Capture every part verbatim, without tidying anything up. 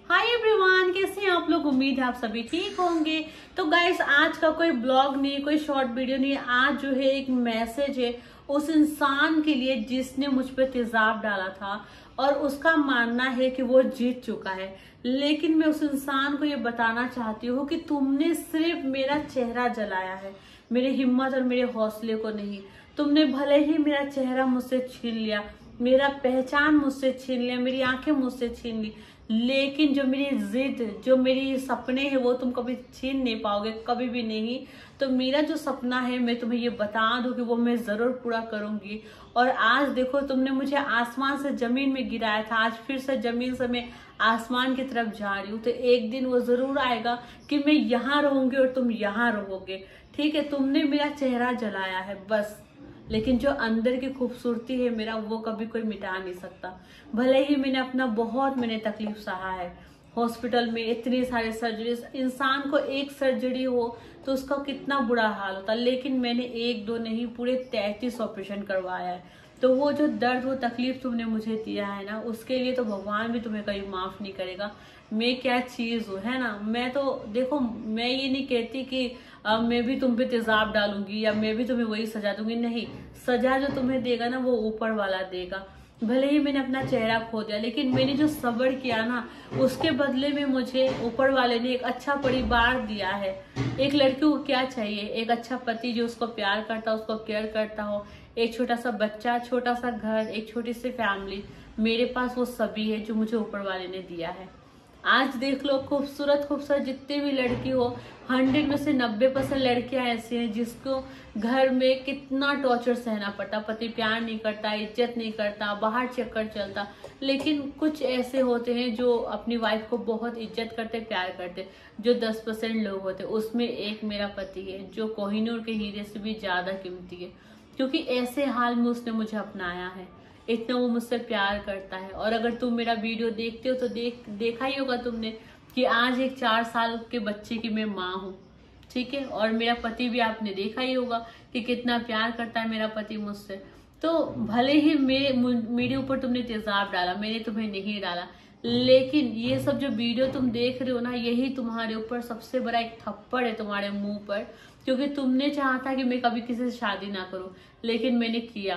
Hi everyone, कैसे हैं आप लोग। उम्मीद है आप सभी ठीक होंगे। तो गाइस, आज का कोई ब्लॉग नहीं, कोई शॉर्ट वीडियो नहीं। आज जो है एक मैसेज है उस इंसान के लिए जिसने मुझ पे तेजाब डाला था और उसका मानना है कि वो जीत चुका है। लेकिन मैं उस इंसान को ये बताना चाहती हूँ कि तुमने सिर्फ मेरा चेहरा जलाया है, मेरी हिम्मत और मेरे हौसले को नहीं। तुमने भले ही मेरा चेहरा मुझसे छीन लिया, मेरा पहचान मुझसे छीन लिया, मेरी आंखें मुझसे छीन ली, लेकिन जो मेरी जिद, जो मेरी सपने हैं वो तुम कभी छीन नहीं पाओगे, कभी भी नहीं। तो मेरा जो सपना है मैं तुम्हें ये बता दूं कि वो मैं जरूर पूरा करूंगी। और आज देखो, तुमने मुझे आसमान से जमीन में गिराया था, आज फिर से जमीन से मैं आसमान की तरफ जा रही हूँ। तो एक दिन वो जरूर आएगा कि मैं यहाँ रहूंगी और तुम यहाँ रहोगे। ठीक है, तुमने मेरा चेहरा जलाया है बस, लेकिन जो अंदर की खूबसूरती है मेरा, वो कभी कोई मिटा नहीं सकता। भले ही मैंने अपना बहुत मैंने तकलीफ सहा है, हॉस्पिटल में इतने सारे सर्जरीज, इंसान को एक सर्जरी हो तो उसका कितना बुरा हाल होता, लेकिन मैंने एक दो नहीं पूरे तैंतीस ऑपरेशन करवाया है। तो वो जो दर्द, वो तकलीफ तुमने मुझे दिया है ना, उसके लिए तो भगवान भी तुम्हें कहीं माफ नहीं करेगा। मैं क्या चीज हूँ, है ना। मैं तो देखो, मैं ये नहीं कहती कि अब मैं भी तुम पे तेजाब डालूंगी या मैं भी तुम्हें वही सजा दूंगी, नहीं। सजा जो तुम्हें देगा ना, वो ऊपर वाला देगा। भले ही मैंने अपना चेहरा खो दिया, लेकिन मैंने जो सब्र किया ना, उसके बदले में मुझे ऊपर वाले ने एक अच्छा परिवार दिया है। एक लड़की को क्या चाहिए, एक अच्छा पति जो उसको प्यार करता हो, उसको केयर करता हो, एक छोटा सा बच्चा, छोटा सा घर, एक छोटी सी फैमिली। मेरे पास वो सभी है जो मुझे ऊपर वाले ने दिया है। आज देख लो, खूबसूरत खूबसूरत जितने भी लड़की हो, हंड्रेड में से नब्बे परसेंट लड़कियां ऐसी हैं जिसको घर में कितना टॉर्चर सहना पड़ता, पति प्यार नहीं करता, इज्जत नहीं करता, बाहर चक्कर चलता। लेकिन कुछ ऐसे होते हैं जो अपनी वाइफ को बहुत इज्जत करते, प्यार करते। जो दस परसेंट लोग होते, उसमें एक मेरा पति है जो कोहिनूर के हीरे से भी ज्यादा कीमती है, क्योंकि ऐसे हाल में उसने मुझे अपनाया है। इतना वो मुझसे प्यार करता है। और अगर तुम मेरा वीडियो देखते हो तो देख देखा ही होगा तुमने कि आज एक चार साल के बच्चे की मैं माँ हूँ। ठीक है, और मेरा पति भी आपने देखा ही होगा कि कितना प्यार करता है मेरा पति मुझसे। तो भले ही मेरे मेरे ऊपर तुमने तेजाब डाला, मैंने तुम्हें नहीं डाला, लेकिन ये सब जो वीडियो तुम देख रहे हो ना, यही तुम्हारे ऊपर सबसे बड़ा एक थप्पड़ है तुम्हारे मुंह पर। क्योंकि तुमने चाहा था कि मैं कभी किसी से शादी ना करूं, लेकिन मैंने किया।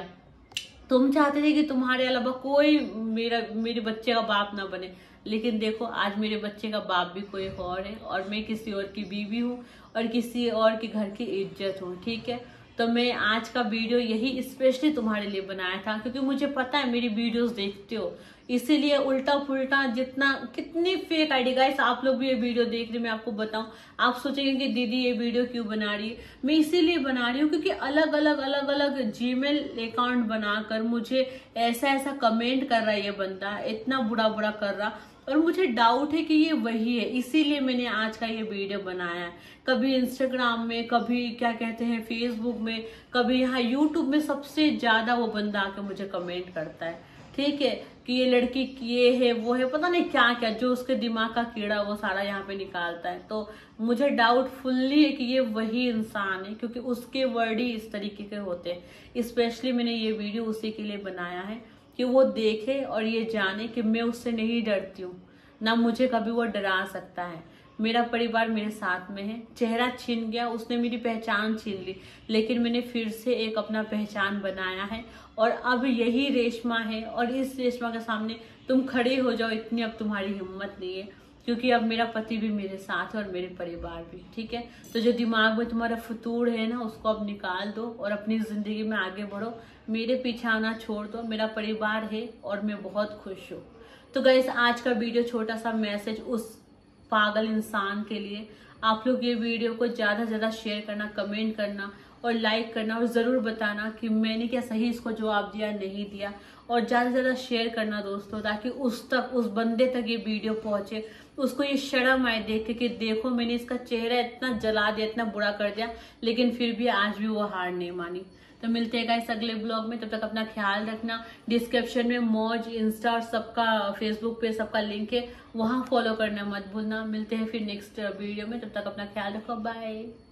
तुम चाहते थे कि तुम्हारे अलावा कोई मेरा मेरे बच्चे का बाप ना बने, लेकिन देखो आज मेरे बच्चे का बाप भी कोई और है, और मैं किसी और की बीवी हूँ और किसी और के घर की इज्जत हूँ। ठीक है, तो मैं आज का वीडियो यही स्पेशली तुम्हारे लिए बनाया था, क्योंकि मुझे पता है मेरी वीडियोस देखते हो, इसीलिए उल्टा पुल्टा जितना, कितनी फेक आईडी। गाइस, आप लोग भी ये वीडियो देख रहे, मैं आपको बताऊं, आप सोचेंगे कि दीदी ये वीडियो क्यों बना रही है। मैं इसीलिए बना रही हूँ क्योंकि अलग अलग अलग अलग जीमेल अकाउंट बनाकर मुझे ऐसा ऐसा कमेंट कर रहा है ये बंदा, इतना बुरा बुरा कर रहा, और मुझे डाउट है कि ये वही है। इसीलिए मैंने आज का ये वीडियो बनाया है। कभी इंस्टाग्राम में, कभी क्या कहते हैं फेसबुक में, कभी यहाँ यूट्यूब में सबसे ज्यादा वो बंदा आके मुझे कमेंट करता है। ठीक है, कि ये लड़की ये है, वो है, पता नहीं क्या क्या, जो उसके दिमाग का कीड़ा वो सारा यहाँ पे निकालता है। तो मुझे डाउट फुल्ली है कि ये वही इंसान है, क्योंकि उसके वर्ड ही इस तरीके के होते हैं। स्पेशली मैंने ये वीडियो उसी के लिए बनाया है कि वो देखे और ये जाने कि मैं उससे नहीं डरती हूँ, ना मुझे कभी वो डरा सकता है। मेरा परिवार मेरे साथ में है। चेहरा छीन गया, उसने मेरी पहचान छीन ली, लेकिन मैंने फिर से एक अपना पहचान बनाया है। और अब यही रेशमा है, और इस रेशमा के सामने तुम खड़े हो जाओ, इतनी अब तुम्हारी हिम्मत नहीं है, क्योंकि अब मेरा पति भी मेरे साथ है और मेरे परिवार भी। ठीक है, तो जो दिमाग में तुम्हारा फतूर है ना, उसको अब निकाल दो और अपनी जिंदगी में आगे बढ़ो। मेरे पीछे आना छोड़ दो, मेरा परिवार है और मैं बहुत खुश हूँ। तो गाइस, आज का वीडियो छोटा सा मैसेज उस पागल इंसान के लिए। आप लोग ये वीडियो को ज्यादा से ज्यादा शेयर करना, कमेंट करना और लाइक करना, और जरूर बताना कि मैंने क्या सही इसको जवाब दिया, नहीं दिया। और ज्यादा से ज्यादा शेयर करना दोस्तों, ताकि उस तक, उस बंदे तक ये वीडियो पहुंचे, उसको ये शर्म आए देख के कि देखो मैंने इसका चेहरा इतना जला दिया, इतना बुरा कर दिया, लेकिन फिर भी आज भी वो हार नहीं मानी। तो मिलते हैं गाइस अगले ब्लॉग में, तब तक अपना ख्याल रखना। डिस्क्रिप्शन में मौज, इंस्टा, सबका, फेसबुक पे सबका लिंक है, वहां फॉलो करना मत भूलना। मिलते हैं फिर नेक्स्ट वीडियो में, तब तक अपना ख्याल रखो, बाय।